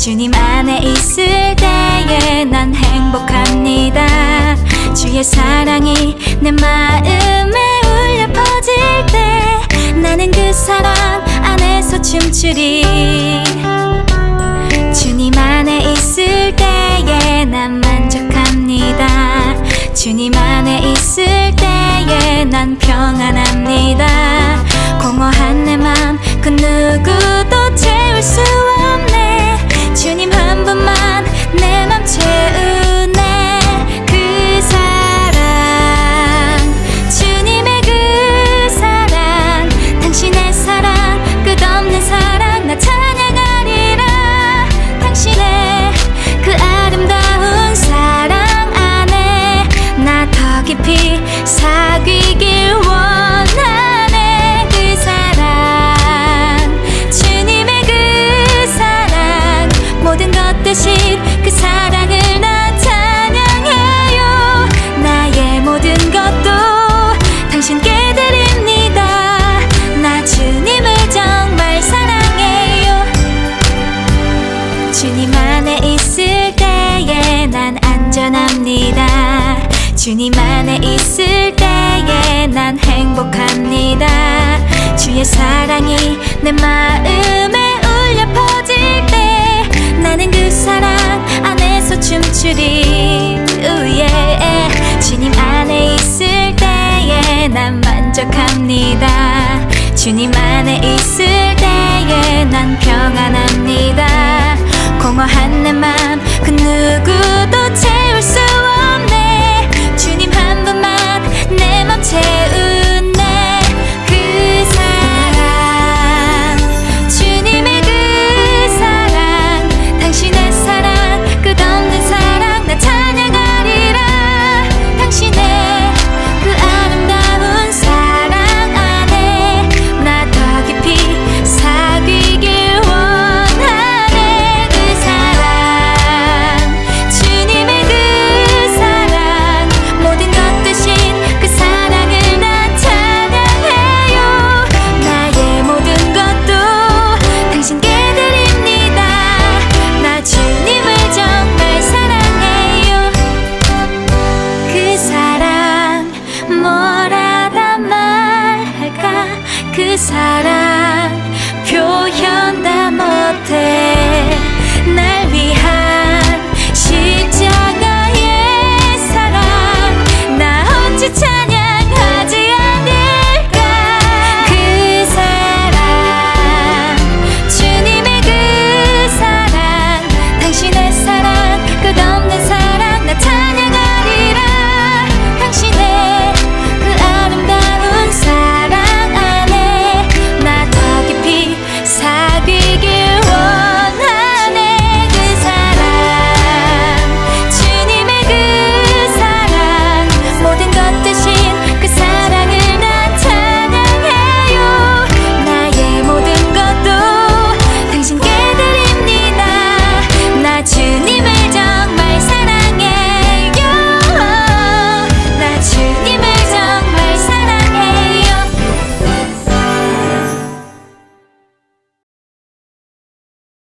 주님 안에 있을 때에 난 행복합니다. 주의 사랑이 내 마음에 울려 퍼질 때 나는 그 사랑 안에서 춤추리. 주님 안에 있을 때에 난 만족합니다. 주님 안에 있을 때에 난 평안합니다. 공허한 내 맘 그 누구도 채울 수 없네. 주님 한 분만 내 맘 채우네. 그 사랑, 주님의 그 사랑, 당신의 사랑, 끝없는 사랑 나 찬양하리라. 당신의 그 아름다운 사랑 안에 나 더 깊이 사귀길 원하네. 그 사랑, 주님의 그 사랑, 모든 것 대신 그 사랑을 난 찬양해요. 나의 모든 것도 당신께 드립니다. 나 주님을 정말 사랑해요. 주님 안에 있을 때에 난 안전합니다. 주님 안에 있을 때에 난 행복합니다. 주의 사랑이 내 마음에 울려 퍼질 때 나는 그 사랑 안에서 춤추리. 주님 안에 있을 때에 난 만족합니다. 주님 안에 있을 때에 난 평안합니다. 공허한 내 맘 그 누구도 채